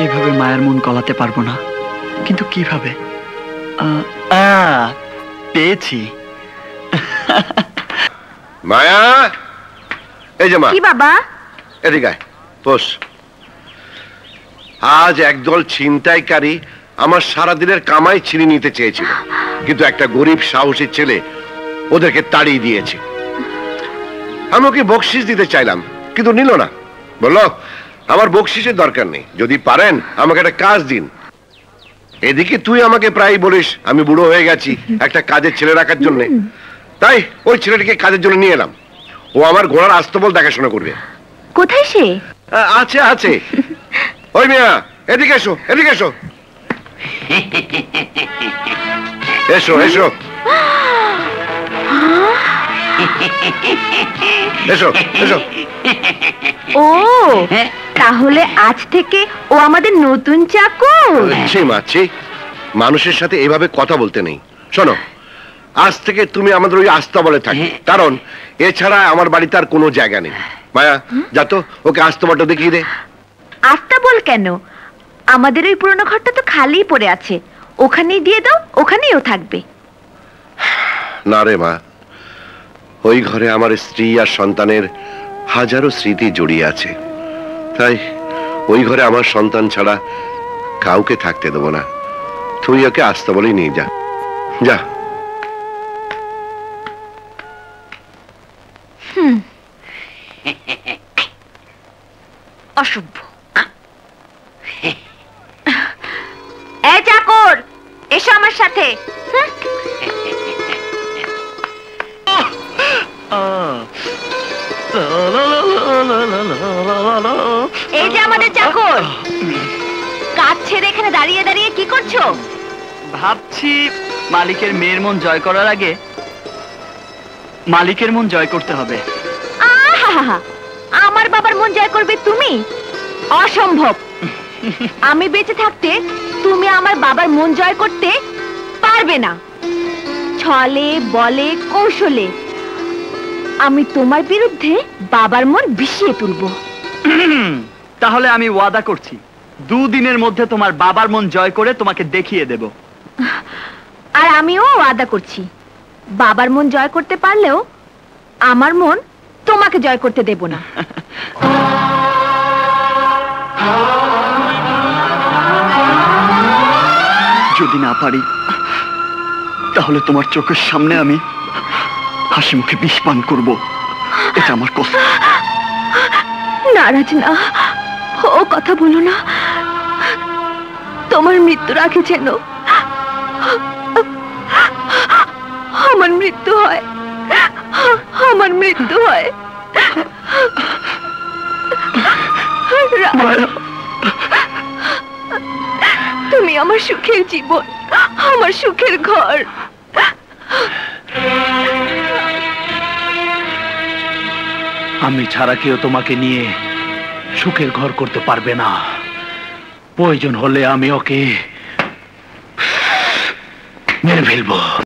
এইভাবে মায়ের মন গলাতে পারবো না, কিন্তু কিভাবে? পেয়েছি। মায়া, এই যে মা। কি বাবা? এদিকে আয়, বস। আজ একদল ছিনতাইকারী আমার সারাদিনের কামাই ছিনিয়ে নিতে চেয়েছিল, কিন্তু একটা গরিব সাহসী ছেলে ওদেরকে তাড়িয়ে দিয়েছে। আমি ওকে বকশিস দিতে চাইলাম, কিন্তু নিল না। বললো আমার বকশিসের দরকার নেই, যদি পারেন আমাকে একটা কাজ দিন। এদিকে তুই আমাকে প্রায় বলিস আমি বুড়ো হয়ে গেছি একটা কাজের ছেলে রাখার জন্য, তাই ওই ছেলেটিকে কাজের জন্য নিয়ে এলাম। ও আমার ঘোড়ার আস্তবল দেখাশোনা করবে। কোথায় সে? আছে আছে। ওই মিয়া, এদিকে এসো, এদিকে এসো। এসো এসো এসো এসো। ও, তাহলে আজ থেকে ও আমাদের নতুন চাকর। মাছি, মানুষের সাথে এভাবে কথা বলতে নেই। শোনো, আজ থেকে তুমি আমাদের ওই আস্তাবলে থাকবে, কারণ এছাড়া আমার বাড়িতে আর কোনো জায়গা নেই। মায়া, যা তো ওকে আস্তাবলটা দেখিয়ে দে। আস্তাবল কেন? আমাদের ওই পুরনো ঘরটা তো খালি পড়ে আছে, ওখানেই দিয়ে দাও, ওখানেই ও থাকবে। না রে মা, ওই ঘরে আমার স্ত্রী আর সন্তানের হাজারো স্মৃতি জড়িয়ে আছে, তাই ওই ঘরে আমার সন্তান ছাড়া কাউকে থাকতে দেবো না। তুই ওকে আস্তাবলেই নিয়ে যা, যা। অসভ্য। এই চাকর, এসো আমার সাথে। এই যে আমাদের চাকর, কাজ ছেড়ে এখানে দাঁড়িয়ে দাঁড়িয়ে কি করছো? ভাবছি মালিকের মেয়ের মন জয় করার আগে মালিকের মন জয় করতে হবে। আহা, আমার বাবার মন জয় করবে তুমি? অসম্ভব। আমি বেঁচে থাকতে তুমি আমার বাবার মন জয় করতে পারবে না। ছলে বলে কৌশলে আমি তোমার বিরুদ্ধে বাবার মন বিষিয়ে তুলবো। তাহলে আমি ওয়াদা করছি, 2 দিনের মধ্যে তোমার বাবার মন জয় করে তোমাকে দেখিয়ে দেব। আর আমিও ওয়াদা করছি, বাবার মন জয় করতে পারলেও আমার মন তোমাকে জয় করতে দেব না। যদি না পারি, তাহলে তোমার চোখের সামনে আমি হাসি মুখে বিষ পান করবো, এটা আমার কষ্ট। নারাজ না, ও কথা বলো না। তোমার মৃত্যুর আগে যেন আমার মৃত্যু হয়, আমার মৃত্যু হয়। তুমি আমার সুখের জীবন, আমার সুখের ঘর। আমি ছাড়া কেউ তোমাকে নিয়ে সুখের ঘর করতে পারবে না। প্রয়োজন হলে আমি ওকে মেরে ফেলবো।